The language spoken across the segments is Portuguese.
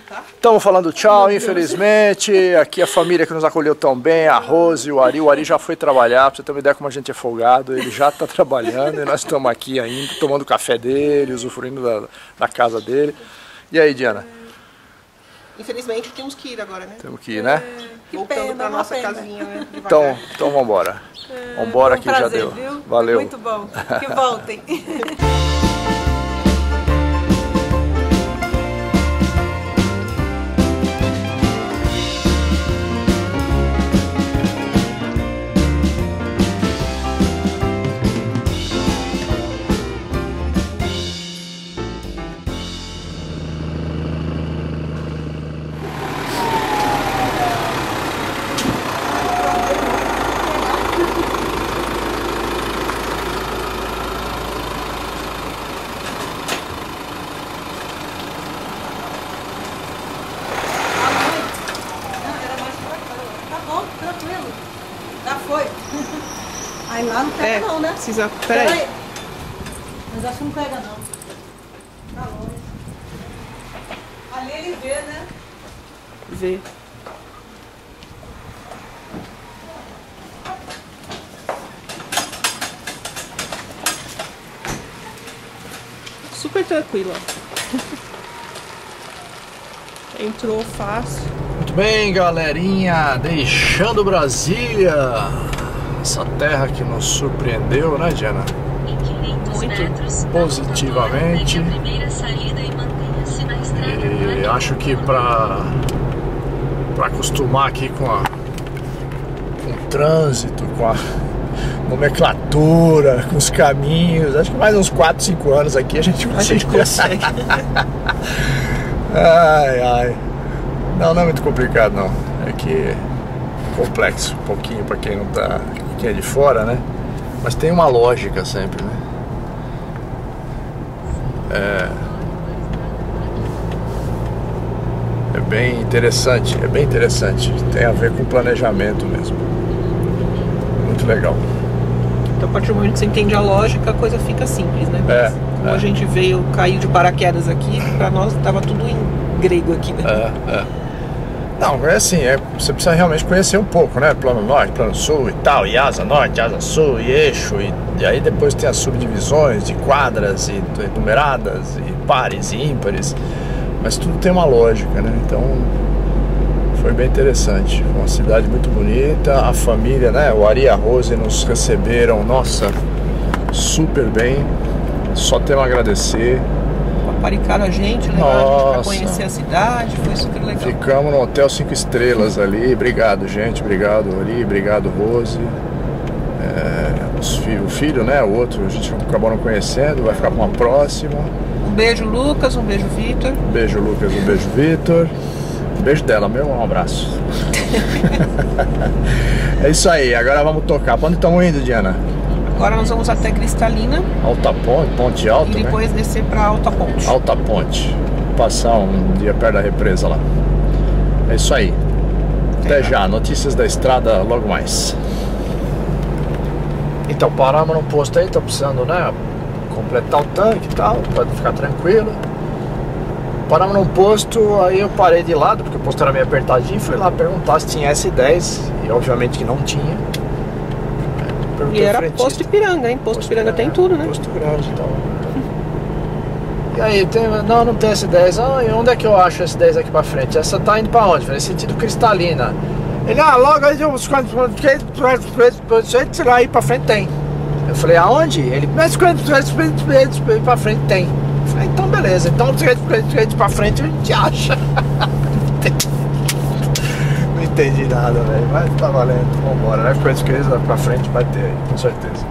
tá? Estamos falando tchau, infelizmente. Aqui a família que nos acolheu tão bem, a Rose e o Ari. O Ari já foi trabalhar, pra você ter uma ideia como a gente é folgado. Ele já está trabalhando e nós estamos aqui ainda, tomando o café dele, usufruindo da casa dele. E aí, Diana? Infelizmente temos que ir agora, né? Temos que ir, né? Voltando pra nossa casinha, né? Então vamos embora. Vamos embora que já deu. Viu? Valeu. Muito bom. Que voltem. Já foi. Aí lá não pega não, né? Precisa... Peraí. Mas acho que não pega não. Tá longe. Ali ele vê, né? Vê. Super tranquilo, ó. Entrou fácil. Muito bem, galerinha, deixando Brasília, essa terra que nos surpreendeu, né, Diana? Muito Positivamente. E acho que para acostumar aqui com o trânsito, com a nomenclatura, com os caminhos, acho que mais uns 4, 5 anos aqui a gente consegue. Ai, ai. Não é muito complicado não. É que é complexo um pouquinho para quem não tá, quem é de fora, né? Mas tem uma lógica sempre, né? É bem interessante, Tem a ver com planejamento mesmo. Muito legal. Então, a partir do momento que você entende a lógica, a coisa fica simples, né? Como a gente caiu de paraquedas aqui, pra nós tava tudo em grego aqui, né? Não, é assim, você precisa realmente conhecer um pouco, né? Plano norte, plano sul e tal, e asa norte, asa sul, e eixo, e aí depois tem as subdivisões de quadras e numeradas, e pares e ímpares, mas tudo tem uma lógica, né? Então foi bem interessante, foi uma cidade muito bonita, a família, né? O Ari e a Rose nos receberam, nossa, super bem, só temos a agradecer. Paparicaram a gente, levaram a gente pra conhecer a cidade, foi super legal. Ficamos no Hotel 5 Estrelas ali, obrigado gente, obrigado Ari, obrigado Rose. O filho, né, o outro a gente acabou não conhecendo, vai ficar para uma próxima. Um beijo Lucas, um beijo Vitor. Um beijo Lucas, um beijo Vitor. Um beijo dela, meu, um abraço. É isso aí, agora vamos tocar. Pra onde estamos indo, Diana? Agora nós vamos até Cristalina. Alta Ponte, Ponte Alta, e depois descer pra Alta Ponte. Alta Ponte. Passar um dia perto da represa lá. É isso aí. Até já, notícias da estrada logo mais. Então paramos no posto aí, tá precisando, né, completar o tanque e tal, pode ficar tranquilo. Paramos num posto, aí eu parei de lado, porque o posto era meio apertadinho, fui lá perguntar se tinha S10, e obviamente que não tinha. E era posto Ipiranga, hein? Posto Ipiranga tem tudo, né? Posto grande, então. E aí, não tem S10. Ah, e onde é que eu acho S10 aqui pra frente? Essa tá indo pra onde? Falei, sentido Cristalina. Ele, logo aí, uns 40 aí pra frente tem. Eu falei, aonde? Ele, mas pra frente tem. Eu falei, então beleza, então pra frente a gente acha. Não entendi nada, velho, mas tá valendo, vambora, né? Ficou esquerda pra frente vai ter aí, com certeza.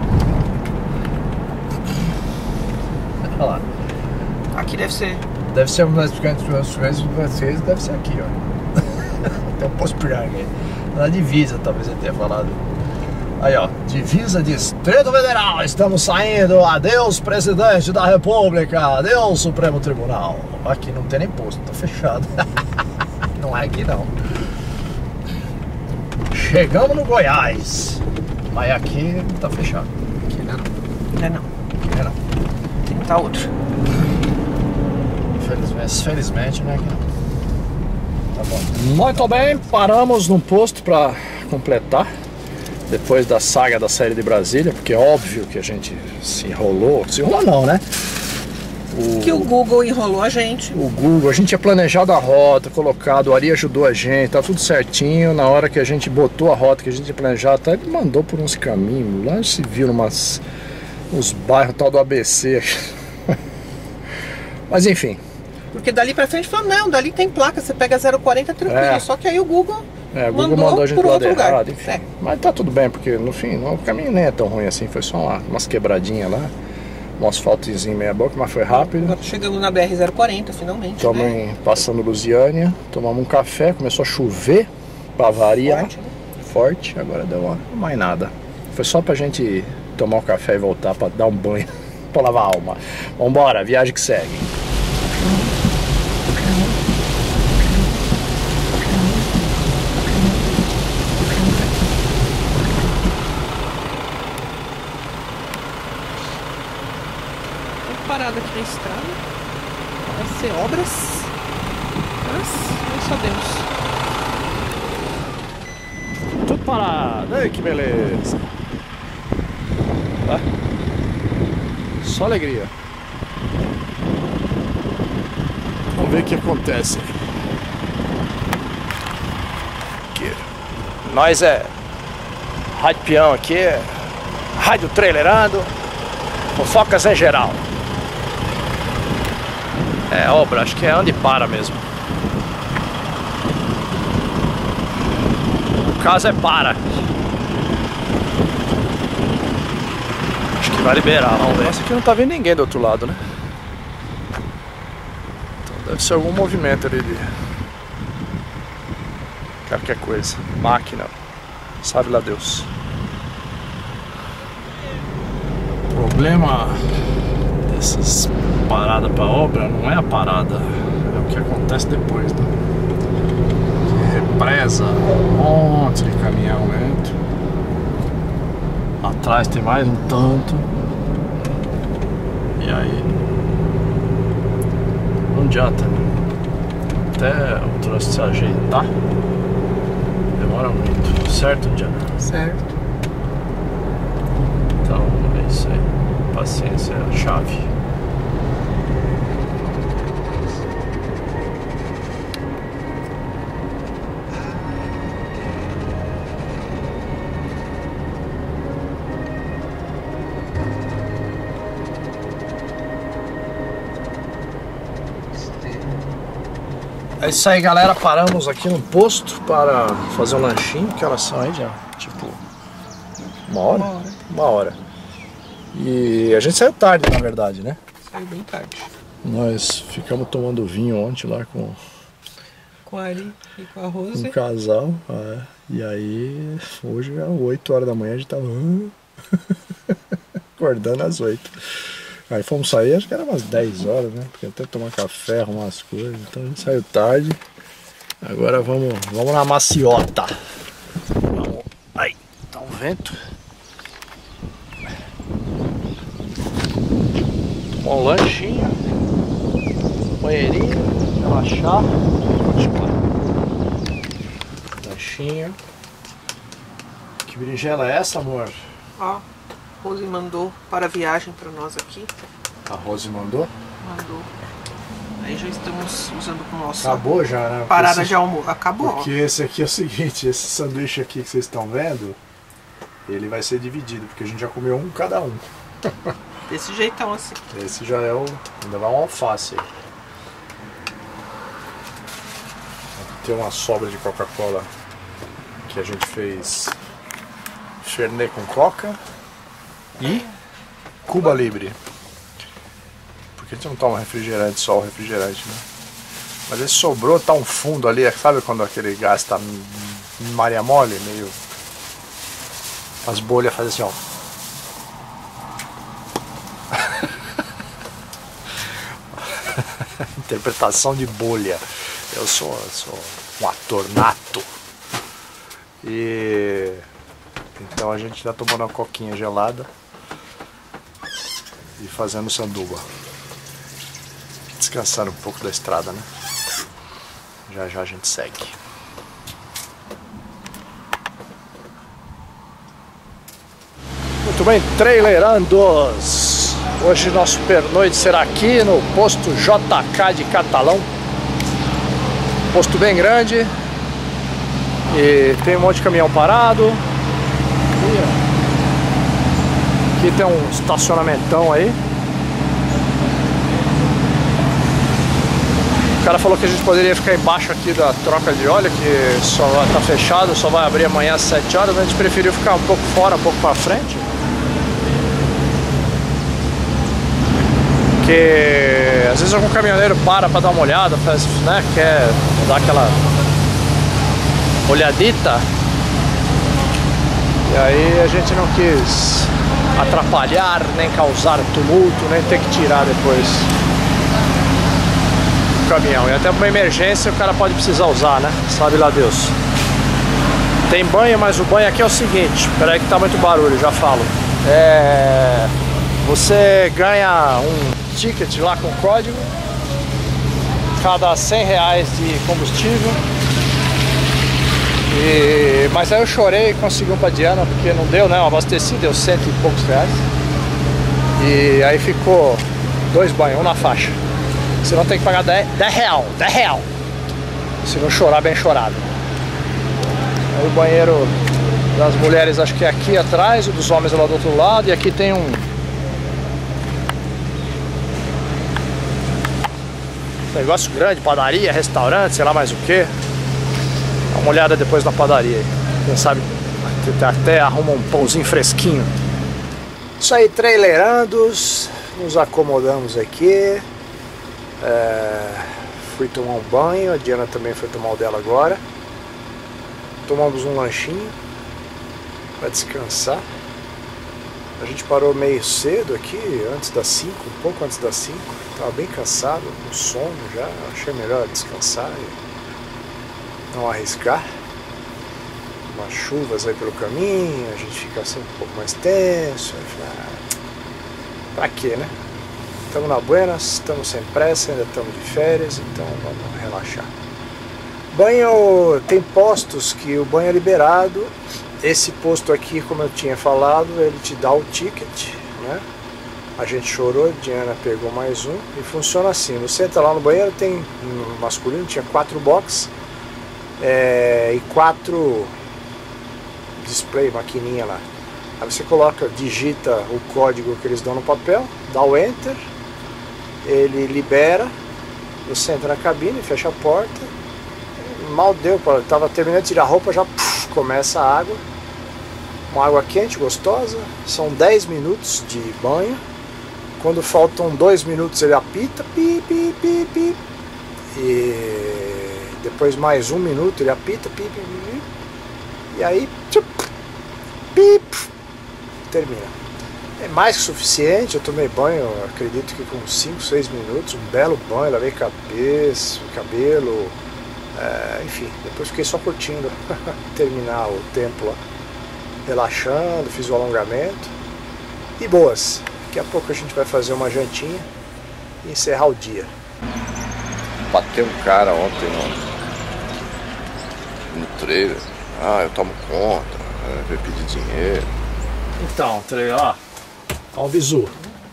Olha lá. Aqui deve ser. Deve ser umas vezes, deve ser aqui, ó. Tem um posto Piranga aí. Na divisa, talvez ele tenha falado. Aí, ó, divisa Distrito Federal. Estamos saindo. Adeus, presidente da República. Adeus, Supremo Tribunal. Aqui não tem nem posto, tá fechado. Não é aqui, não. Chegamos no Goiás. Mas aqui tá fechado. Aqui não é não. Não é não. Aqui não. Tem que estar outro. Felizmente não é aqui não. Tá bom. Muito bem, paramos num posto para completar. Depois da saga da série de Brasília, porque é óbvio que a gente se enrolou não, né? Que o Google enrolou a gente. O Google, a gente tinha planejado a rota, colocado, o Ari ajudou a gente, tá tudo certinho. Na hora que a gente botou a rota que a gente tinha planejado, até ele mandou por uns caminhos. Lá se viu uns bairros tal do ABC. Mas enfim. Porque dali pra frente falou, não, dali tem placa, você pega 040 tranquilo. Só que aí o Google... o Google mandou a gente pro lado errado, enfim. Mas tá tudo bem, porque no fim, o caminho nem é tão ruim assim, foi só umas quebradinhas lá, um asfaltozinho meia boca, mas foi rápido. Chegamos na BR-040, finalmente. Também passando Lusiânia, tomamos um café, começou a chover, pra variar. Forte, né? Forte, agora deu mais nada. Foi só pra gente tomar um café e voltar pra dar um banho, pra lavar a alma. Vambora, viagem que segue. Parada aqui na estrada, vai ser obras, mas só Deus. Tudo parado, ai que beleza. Tá? Só alegria. Vamos ver o que acontece. Aqui. Nós rádio peão aqui, rádio trailerando, fofocas em geral. É obra, acho que é onde para mesmo. O caso é para. Acho que vai liberar, vamos ver. Nossa, aqui não tá vendo ninguém do outro lado, né? Então deve ser algum movimento ali de qualquer coisa. Máquina. Sabe lá Deus. O problema dessas paradas para obra não é a parada, é o que acontece depois, né? Que represa um monte de caminhão entra. Atrás tem mais um tanto. E aí não adianta, até o troço se ajeitar demora muito, certo, Diana? Certo. Então é isso aí, paciência é a chave. É isso aí, galera, paramos aqui no posto para fazer um lanchinho, que horas são aí já? Tipo, uma hora. E a gente saiu tarde, na verdade, né? Saiu bem tarde. Nós ficamos tomando vinho ontem lá com a Ari e com a Rose. Um casal, e aí hoje é 8 horas da manhã, a gente tava acordando às 8. Aí fomos sair, acho que era umas 10 horas, né? Porque até tomar café, arrumar as coisas. Então a gente saiu tarde. Agora vamos na maciota. Vamos. Aí, tá um vento. Tomar um lanchinho. Banheirinho, relaxar. Continuar. Lanchinho. Que berinjela é essa, amor? Ó. Rose mandou para a viagem para nós aqui. A Rose mandou? Mandou. Aí já estamos usando com o nosso. Acabou já, né? Parada de almoço. Acabou. Porque esse aqui é o seguinte, esse sanduíche aqui que vocês estão vendo, ele vai ser dividido, porque a gente já comeu um cada um. Desse jeitão assim. Esse já é o. Ainda vai um alface aí. Tem uma sobra de Coca-Cola que a gente fez Fernet com Coca. E Cuba Libre. Porque a gente não toma refrigerante, só o refrigerante, né? Mas esse sobrou, tá um fundo ali, sabe quando aquele gás tá Maria Mole, meio... As bolhas fazem assim, ó. Interpretação de bolha. Eu sou um ator nato. E... Então a gente tá tomando uma coquinha gelada e fazendo sanduba. Descansar um pouco da estrada, né? Já já a gente segue. Muito bem, trailerandos! Hoje nosso pernoite será aqui no posto JK de Catalão. Posto bem grande. E tem um monte de caminhão parado. Aqui tem um estacionamentão aí. O cara falou que a gente poderia ficar embaixo aqui da troca de óleo, que só tá fechado, só vai abrir amanhã às 7 horas, mas a gente preferiu ficar um pouco fora, um pouco para frente. Porque às vezes algum caminhoneiro para dar uma olhada, faz, né, quer dar aquela olhadita. E aí a gente não quis atrapalhar, nem causar tumulto, nem ter que tirar depois o caminhão. E até uma emergência o cara pode precisar usar, né? Sabe lá Deus. Tem banho, mas o banho aqui é o seguinte. Espera aí que tá muito barulho, já falo. Você ganha um ticket lá com código. Cada R$100 de combustível. Mas aí eu chorei e consegui um pra Diana, porque não deu, né? Eu abasteci, deu 100 e poucos reais. E aí ficou 2 banhos, um na faixa. Senão tem que pagar 10 real. Se não chorar, bem chorado. Aí o banheiro das mulheres acho que é aqui atrás, o dos homens é lá do outro lado. E aqui tem um negócio grande, padaria, restaurante, sei lá mais o que. Dá uma olhada depois na padaria aí. Quem sabe até arruma um pãozinho fresquinho. Isso aí, trailerandos. Nos acomodamos aqui. Fui tomar um banho. A Diana também foi tomar o dela agora. Tomamos um lanchinho para descansar. A gente parou meio cedo aqui, antes das 5, um pouco antes das 5. Estava bem cansado, com sono já. Achei melhor descansar e não arriscar. Umas chuvas aí pelo caminho, a gente fica assim um pouco mais tenso. Pra quê, né? Estamos na Buenas, estamos sem pressa, ainda estamos de férias, então vamos relaxar. Banho, tem postos que o banho é liberado. Esse posto aqui, como eu tinha falado, ele te dá o ticket, né? A gente chorou, a Diana pegou mais um e funciona assim. Você entra lá no banheiro, tem no masculino, tinha 4 boxes. E 4 display, maquininha lá. Aí você coloca, digita o código que eles dão no papel, dá o enter, ele libera, você entra na cabine, fecha a porta. Mal deu, tava terminando de tirar a roupa, já começa a água. Uma água quente, gostosa. São 10 minutos de banho. Quando faltam 2 minutos ele apita, pi, pi, pi, pi. E depois mais 1 minuto ele apita, pi, pi, pi. E aí termina. É mais que suficiente. Eu tomei banho, acredito que com 5, 6 minutos, um belo banho, lavei cabeça, cabelo, enfim, depois fiquei só curtindo terminar o tempo lá, relaxando, fiz o alongamento e boas. Daqui a pouco a gente vai fazer uma jantinha e encerrar o dia. Bateu um cara ontem no trailer. Eu tomo conta, veio pedir dinheiro. Então, ó o bizu.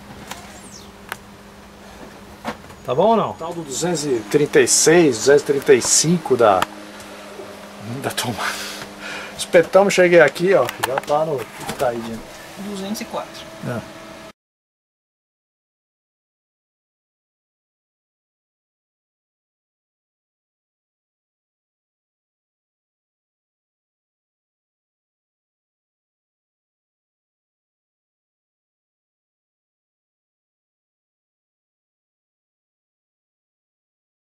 Tá bom ou não? Tal do 236, 235 da tomada. Espetamos, cheguei aqui, ó, já tá no... Tá aí, gente. 204.